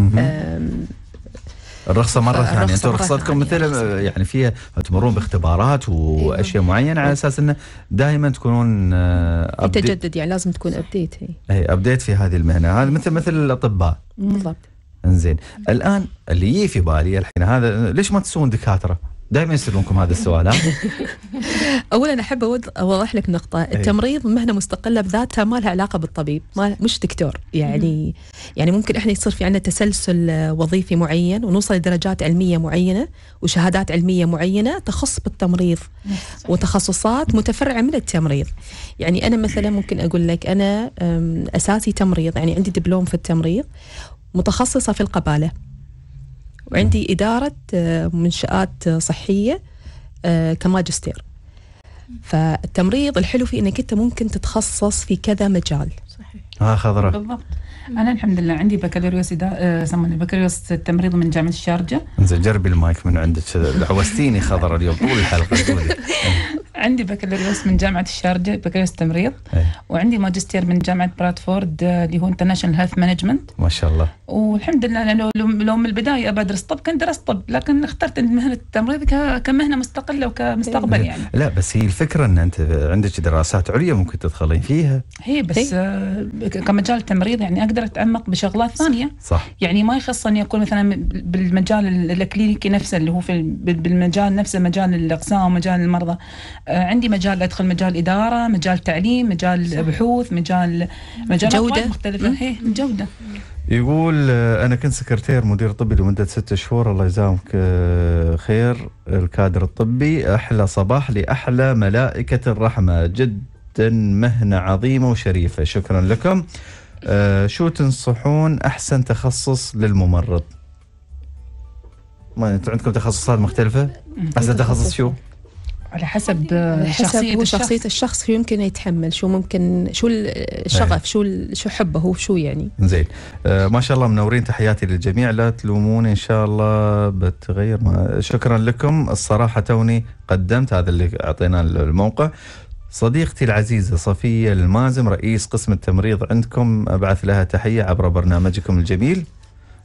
الرخصة مرة ثانية. أنتم رخصتكم مثل يعني فيها تمرون باختبارات وأشياء معينة على أساس أنه دائما تكونون تجدد، يعني لازم تكون أبديت. هي أبديت في هذه المهنة. هذا مثل الأطباء بالضبط. انزين الآن اللي يجي في بالي الحين هذا، ليش ما تسوون دكاترة؟ دائما يسألونكم هذا السؤال. أولا أحب أوضح لك نقطة. التمريض مهنة مستقلة بذاتها، ما لها علاقة بالطبيب، مش دكتور يعني. يعني ممكن إحنا يصير في عندنا تسلسل وظيفي معين ونوصل لدرجات علمية معينة وشهادات علمية معينة تخص بالتمريض وتخصصات متفرعة من التمريض. يعني أنا مثلا ممكن أقول لك أنا أساسي تمريض، يعني عندي دبلوم في التمريض، متخصصة في القبالة، وعندي إدارة منشآت صحية كماجستير. فالتمريض الحلو فيه أنك أنت ممكن تتخصص في كذا مجال. صحيح. خضرة. بالضبط. أنا الحمد لله عندي بكالوريوس يسمونه بكالوريوس التمريض من جامعة الشارقة. انزين جربي المايك من عندك، عوستيني خضرة اليوم طول الحلقة. عندي بكالوريوس من جامعة الشارقة بكالوريوس تمريض، وعندي ماجستير من جامعة برادفورد اللي هو انترناشونال هيلث مانجمنت. ما شاء الله. والحمد لله أنا لو من البداية أبى أدرس طب كنت درست طب، لكن اخترت مهنة التمريض كمهنة مستقلة وكمستقبل يعني. لا بس هي الفكرة أن أنت عندك دراسات عليا ممكن تدخلين فيها. هي بس كمجال التمريض يعني أقدر أتعمق بشغلات ثانية. صح. يعني ما يخصني أكون مثلا بالمجال الكلينيكي نفسه اللي هو بالمجال نفسه، مجال الأقسام ومجال المرضى. عندي مجال أدخل مجال إدارة، مجال تعليم، مجال بحوث، مجال جودة مختلفة. هي الجودة. يقول أنا كنت سكرتير مدير طبي لمدة 6 شهور، الله يجزاك خير الكادر الطبي. أحلى صباح لأحلى ملائكة الرحمة، جدا مهنة عظيمة وشريفة. شكرا لكم. شو تنصحون أحسن تخصص للممرض؟ ما أنتم عندكم تخصصات مختلفة؟ أحسن تخصص شو؟ على حسب شخصية الشخص، شو يمكن يتحمل، شو ممكن، شو الشغف، شو حبه هو، شو يعني. زين. ما شاء الله منورين. تحياتي للجميع، لا تلومون إن شاء الله بتغير. شكرا لكم. الصراحة توني قدمت هذا اللي أعطينا الموقع. صديقتي العزيزة صفية المازم رئيس قسم التمريض عندكم، أبعث لها تحية عبر برنامجكم الجميل.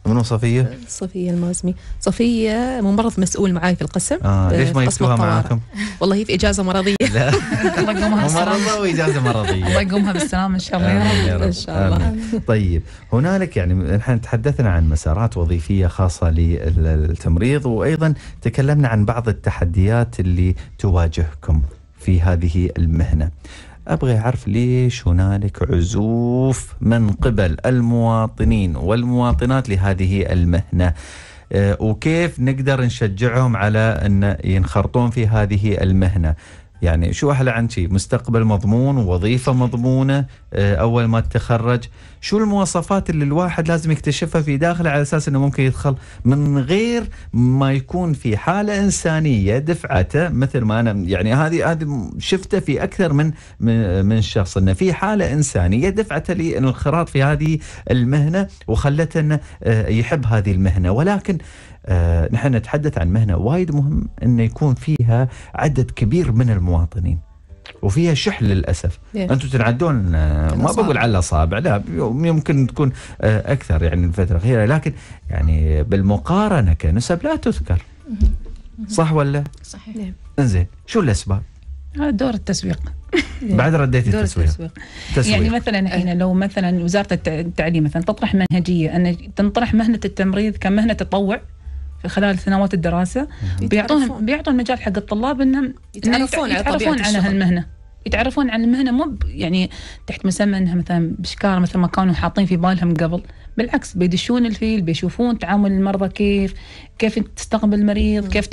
منو صفية؟ صفية المازمي. صفية ممرض مسؤول معاي في القسم. ليش ما يكتبوها معاكم؟ والله هي في إجازة مرضية. لا الله يقومها بالسلامة. ممرضة وإجازة مرضية. الله يقومها بالسلامة إن شاء الله يا رب. إن شاء الله. آمين. طيب هنالك يعني نحن تحدثنا عن مسارات وظيفية خاصة للتمريض، وأيضا تكلمنا عن بعض التحديات اللي تواجهكم في هذه المهنة. أبغى أعرف ليش هنالك عزوف من قبل المواطنين والمواطنات لهذه المهنة، وكيف نقدر نشجعهم على أن ينخرطون في هذه المهنة؟ يعني شو أحلى عن شيء مستقبل مضمون ووظيفة مضمونة أول ما تتخرج؟ شو المواصفات اللي الواحد لازم يكتشفها في داخله على أساس أنه ممكن يدخل من غير ما يكون في حالة إنسانية دفعته؟ مثل ما أنا يعني هذه شفته في أكثر من شخص، أنه في حالة إنسانية دفعته للانخراط في هذه المهنة وخلته أنه يحب هذه المهنة. ولكن نحن نتحدث عن مهنة وايد مهم أن يكون فيها عدد كبير من المواطنين وفيها شح للأسف. أنتم تنعدون ما بقول على الأصابع، لا يمكن تكون أكثر يعني الفترة الأخيرة، لكن يعني بالمقارنة كنسب لا تذكر. صح ولا؟ صحيح. انزين شو الأسباب؟ دور التسويق. بعد رديت التسويق. يعني مثلا الحين لو مثلا وزارة التعليم مثلا تطرح منهجية أن تنطرح مهنة التمريض كمهنة تطوع في خلال سنوات الدراسة، بيعطون المجال حق الطلاب انهم يتعرفون على هالمهنة، يتعرفون عن المهنة مو يعني تحت مسمى انها مثلا بشكارة مثل ما كانوا حاطين في بالهم قبل. بالعكس بيدشون الفيل، بيشوفون تعامل المرضى، كيف تستقبل المريض، كيف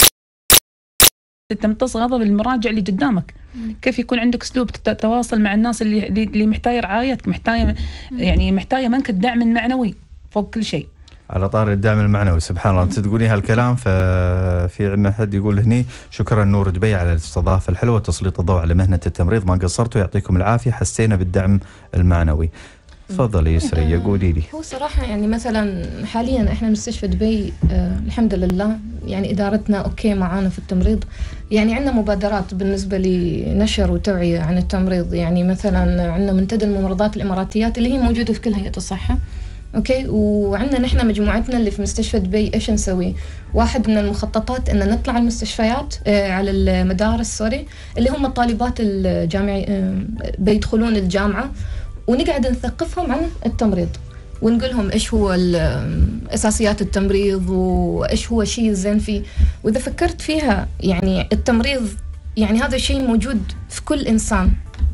تمتص غضب المراجع اللي قدامك، كيف يكون عندك اسلوب تتواصل مع الناس اللي محتاجة رعايتك، محتاجة منك الدعم المعنوي فوق كل شيء. على طار الدعم المعنوي، سبحان الله انت تقولي هالكلام، ففي عندنا حد يقول هني شكرا نور دبي على الاستضافه الحلوه وتسليط الضوء على مهنه التمريض، ما قصرتوا يعطيكم العافيه، حسينا بالدعم المعنوي. تفضلي يسري قولي لي. هو صراحه يعني مثلا حاليا احنا مستشفى دبي الحمد لله يعني ادارتنا اوكي معانا في التمريض، يعني عندنا مبادرات بالنسبه لنشر وتوعيه عن التمريض، يعني مثلا عندنا منتدى الممرضات الاماراتيات اللي هي موجوده في كل هيئه الصحه. اوكي، وعندنا نحن مجموعتنا اللي في مستشفى دبي ايش نسوي؟ واحد من المخططات ان نطلع على المستشفيات على المدارس اللي هم الطالبات الجامعي بيدخلون الجامعه، ونقعد نثقفهم عن التمريض ونقول لهم ايش هو اساسيات التمريض وايش هو الشيء الزين فيه. واذا فكرت فيها يعني التمريض يعني هذا الشيء موجود في كل انسان،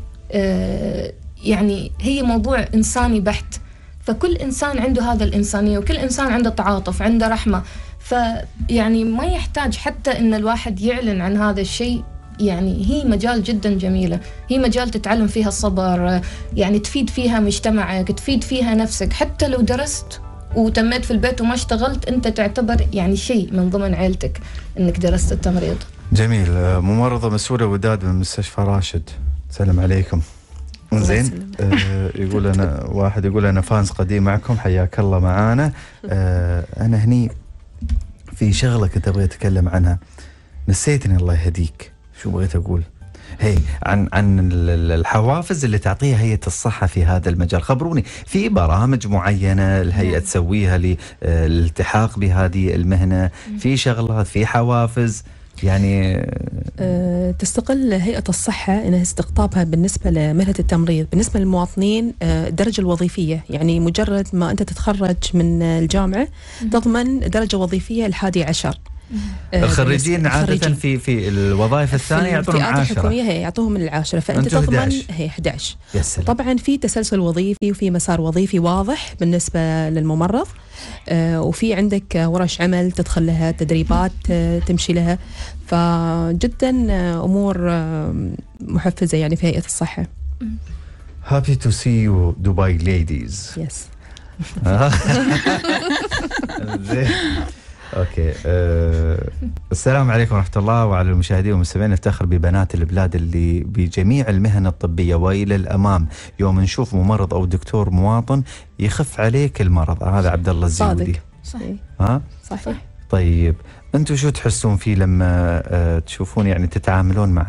يعني هي موضوع انساني بحت، فكل إنسان عنده هذا الإنسانية، وكل إنسان عنده تعاطف، عنده رحمة، فيعني ما يحتاج حتى إن الواحد يعلن عن هذا الشيء. يعني هي مجال جدا جميلة، هي مجال تتعلم فيها الصبر، يعني تفيد فيها مجتمعك، تفيد فيها نفسك. حتى لو درست وتميت في البيت وما اشتغلت، أنت تعتبر يعني شيء من ضمن عائلتك إنك درست التمريض. جميل. ممرضة مسؤولة وداد من مستشفى راشد، سلام عليكم. زين. يقول أنا واحد يقول أنا فانز قديم معكم، حياك الله معانا. أنا هني في شغلة كنت أبغى أتكلم عنها، نسيتني الله يهديك. شو بغيت أقول؟ هي عن الحوافز اللي تعطيها هيئة الصحة في هذا المجال. خبروني في برامج معينة الهيئة تسويها للالتحاق بهذه المهنة، في شغلات، في حوافز يعني تستقل هيئة الصحة إنها استقطابها بالنسبة لمهنة التمريض بالنسبة للمواطنين الدرجة الوظيفية، يعني مجرد ما أنت تتخرج من الجامعة تضمن درجة وظيفية 11. الخريجين عادة في الوظائف الثانية يعطونهم 10، الحكومية هي يعطوهم 10، فأنت تضمن هي 11. طبعا في تسلسل وظيفي وفي مسار وظيفي واضح بالنسبة للممرض، وفي عندك ورش عمل تدخل لها، تدريبات تمشي لها، فجدا أمور محفزة يعني في هيئة الصحة. Happy to see you Dubai ladies. Yes. اوكي. السلام عليكم ورحمة الله، وعلى المشاهدين والمستمعين. نفتخر ببنات البلاد اللي بجميع المهن الطبية، والى الامام يوم نشوف ممرض او دكتور مواطن يخف عليك المرض. هذا عبد الله الزيودي. صحيح. صحيح. طيب انتم شو تحسون فيه لما تشوفون يعني تتعاملون مع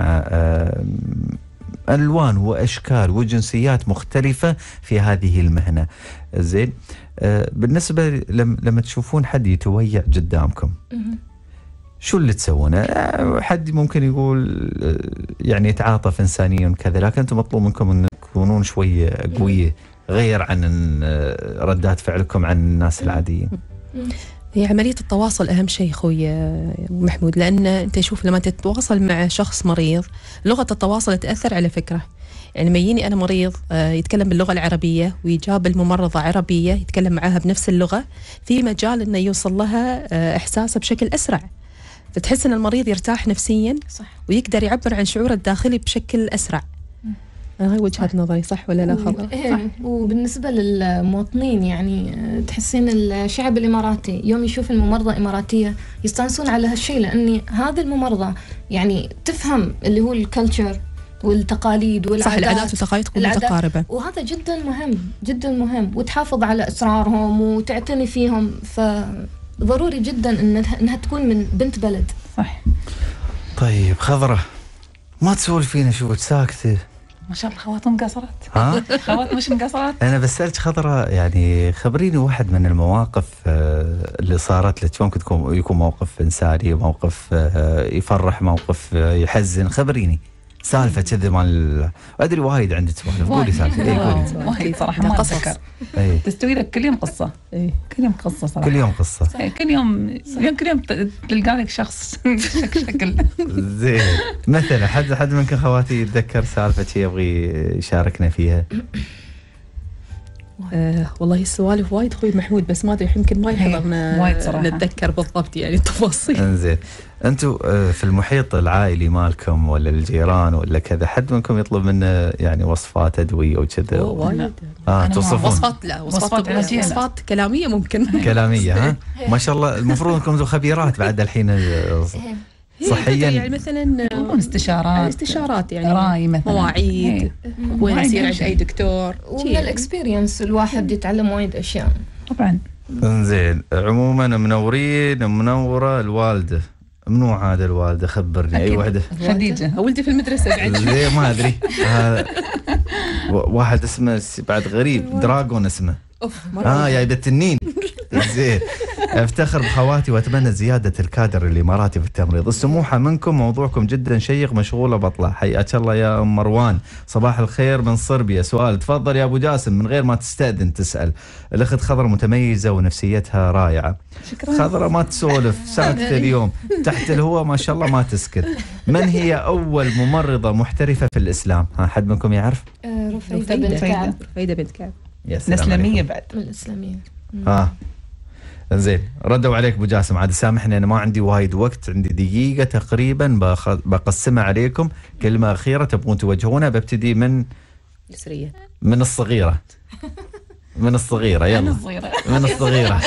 ألوان وأشكال وجنسيات مختلفة في هذه المهنة؟ زين. بالنسبة لما تشوفون حد يتويع قدامكم شو اللي تسوونه؟ حد ممكن يقول يعني يتعاطف إنسانيا كذا، لكن أنتم مطلوب منكم أن تكونون شوية قوية غير عن ردات فعلكم عن الناس العاديين. هي عملية التواصل أهم شيء أخوي محمود، لأن أنت شوف لما تتواصل مع شخص مريض لغة التواصل تأثر على فكرة. يعني ما يجيني أنا مريض يتكلم باللغة العربية ويجاب الممرضة عربية يتكلم معاها بنفس اللغة، في مجال أنه يوصل لها إحساسه بشكل أسرع، فتحس أن المريض يرتاح نفسيا صح. ويقدر يعبر عن شعوره الداخلي بشكل أسرع. هاي وجهة نظري، صح ولا لا خطأ؟ صح. وبالنسبة للمواطنين يعني تحسين الشعب الإماراتي يوم يشوف الممرضة إماراتية يستانسون على هالشيء، لأن هذه الممرضة يعني تفهم اللي هو الكالتشر والتقاليد والعادات. صح، العادات والتقاليد تكون متقاربة، وهذا جدا مهم جدا مهم، وتحافظ على أسرارهم وتعتني فيهم، فضروري جدا إنها تكون من بنت بلد. صح. طيب خضرة، ما تسولفينا شو ساكتة؟ ما شاء الله خواتهم قصرت. ها؟ خوات مش مقصرات. أنا بسألك خضرة، يعني خبريني واحد من المواقف اللي صارت لك، ممكن يكون موقف إنساني، موقف يفرح، موقف يحزن، خبريني سالفة كذا مال. أدري وايد عندك سوالف، قولي سالفة. وايد صراحة ما أتذكر. تستوي لك كل يوم قصة. كل يوم قصة صراحة. كل يوم قصة. كل يوم تلقى لك شخص شكل. زين، مثلا حد منكم خواتي يتذكر سالفة شيء يبغي يشاركنا فيها؟ والله السوالف وايد اخوي محمود، بس ما ادري يمكن ما يحضرنا نتذكر بالضبط يعني التفاصيل. انزين، انتم في المحيط العائلي مالكم ولا الجيران ولا كذا حد منكم يطلب منه يعني وصفات ادويه وكذا؟ وايد. توصفون وصفات؟ لا وصفات كلاميه ممكن. كلاميه ها؟ ما شاء الله، المفروض انكم خبيرات بعد الحين صحيا، يعني مثلا استشارات يعني راي مثلا، مواعيد، وين يصير عند اي دكتور، ومن الاكسبيرينس الواحد يتعلم وايد اشياء طبعا. انزين، عموما منوره الوالده. منو هذا الوالده؟ خبرني. اي وحده؟ خديجه. ولدي في المدرسه بعد. ليه ما ادري. واحد اسمه بعد غريب، دراغون اسمه. يا التنين. زين، افتخر بخواتي واتمنى زياده الكادر الاماراتي في التمريض. السموحه منكم، موضوعكم جدا شيق، مشغوله بطلع. حياك الله يا ام مروان. صباح الخير من صربيا. سؤال، تفضل يا ابو جاسم من غير ما تستأذن تسأل. الاخت خضرة متميزه ونفسيتها رائعه. شكرا. خضرة ما تسولف، ساكته اليوم تحت الهواء ما شاء الله ما تسكت. من هي اول ممرضه محترفه في الاسلام؟ حد منكم يعرف؟ رفيدة بنت كعب. الإسلامية بعد. من الإسلامية. زين، ردوا عليك ابو جاسم. عاد سامحني انا ما عندي وايد وقت، عندي دقيقة تقريبا بقسمها عليكم. كلمة أخيرة تبغون توجهونها؟ ببتدي من يسرية، من الصغيرة. من الصغيرة يلا. من الصغيرة.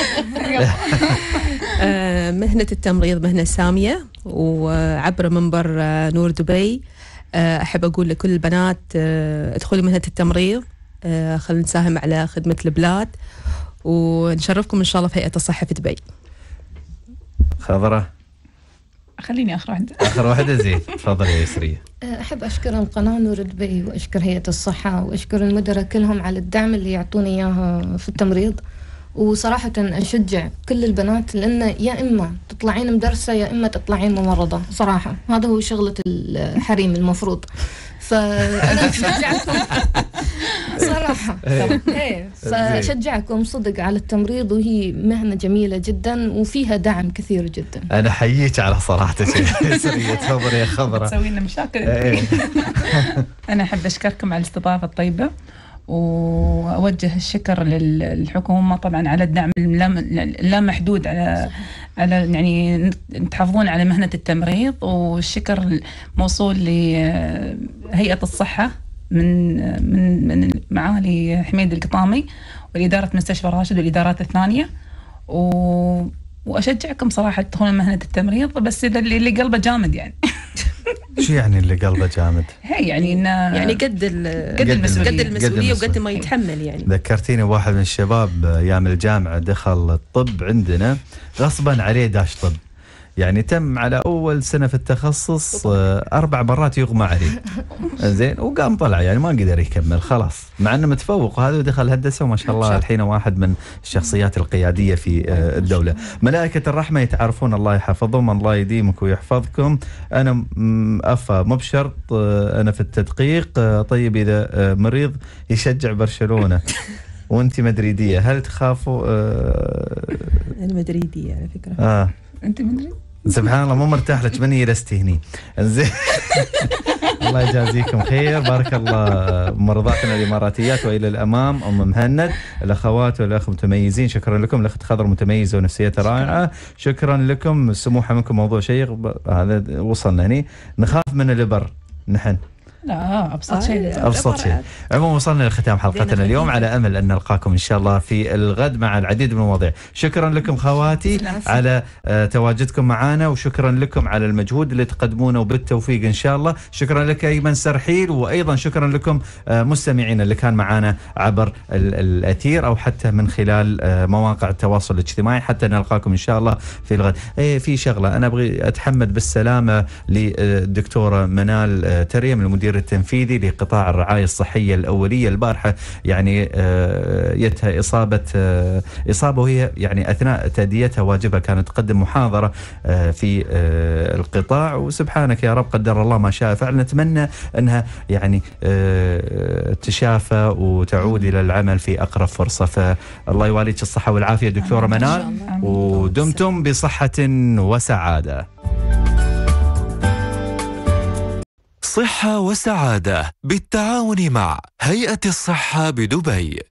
مهنة التمريض مهنة سامية، وعبر منبر نور دبي أحب أقول لكل البنات ادخلوا مهنة التمريض، خلينا نساهم على خدمة البلاد، ونشرفكم إن شاء الله في هيئة الصحة في دبي. خضرة، خليني آخر واحدة. زين، تفضل يا يسرية. أحب أشكر القناة نور دبي، وأشكر هيئة الصحة، وأشكر المدراء كلهم على الدعم اللي يعطوني إياه في التمريض. وصراحة أشجع كل البنات، لأن يا إما تطلعين مدرسة يا إما تطلعين ممرضة، صراحة هذا هو شغلة الحريم المفروض. فأنا أشجعكم صراحة. فأشجعكم صدق على التمريض، وهي مهنة جميلة جدا وفيها دعم كثير جدا. أنا أحييك على صراحتك يا سرية. تفضل يا خضرة. تسوي لنا مشاكل. أنا أحب أشكركم على الاستضافة الطيبة، وأوجه الشكر للحكومة طبعا على الدعم اللامحدود على يعني تحافظون على مهنة التمريض، والشكر موصول لهيئة الصحة من معالي حميد القطامي والإدارة مستشفى راشد والإدارات الثانية. وأشجعكم صراحة تدخلون مهنة التمريض، بس إذا اللي قلبه جامد يعني. شو يعني اللي قلبه جامد؟ هي يعني إنه يعني قد المسؤولية وقد ما يتحمل. يعني ذكرتيني بواحد من الشباب أيام الجامعة دخل الطب عندنا غصبا عليه داش طب، يعني تم على أول سنة في التخصص 4 مرات يغمى عليه زين، وقام طلع يعني ما قدر يكمل خلاص، مع أنه متفوق وهذا، ودخل هندسة وما شاء الله الحين واحد من الشخصيات القيادية في الدولة. ملائكة الرحمة يتعرفون، الله يحفظهم، الله يديمك ويحفظكم. أنا أفا مو بشرط، أنا في التدقيق. طيب إذا مريض يشجع برشلونة وانت مدريدية، هل تخافوا؟ انا مدريدية على فكرة. انت مدريد؟ سبحان الله، مو مرتاح لك من يلستهني. زين الله يجازيكم خير، بارك الله مرضاتنا الاماراتيات والى الامام. ام مهند، الاخوات والاخ متميزين، شكرا لكم. الاخت خضر متميزه ونفسيتها رائعه، شكرا لكم. سموحه منكم موضوع شيق، هذا وصلنا هني. نخاف من الابر نحن؟ لا، ابسط شيء. ابسط شيء. عموما وصلنا لختام حلقتنا اليوم، على امل ان نلقاكم ان شاء الله في الغد مع العديد من المواضيع. شكرا لكم خواتي على تواجدكم معنا، وشكرا لكم على المجهود اللي تقدمونه، وبالتوفيق ان شاء الله. شكرا لك ايمن سرحيل، وايضا شكرا لكم مستمعين اللي كان معنا عبر الاثير او حتى من خلال مواقع التواصل الاجتماعي، حتى نلقاكم ان شاء الله في الغد. في شغله انا ابغي اتحمد بالسلامه للدكتوره منال تريم، المدير التنفيذي لقطاع الرعاية الصحية الأولية. البارحة يعني يتها إصابة وهي يعني أثناء تأديتها واجبها كانت تقدم محاضرة في القطاع، وسبحانك يا رب قدر الله ما شاء فعل. نتمنى أنها يعني تشافى وتعود إلى العمل في أقرب فرصة. فالله يواليك الصحة والعافية دكتورة منال، ودمتم بصحة وسعادة. صحة وسعادة بالتعاون مع هيئة الصحة بدبي.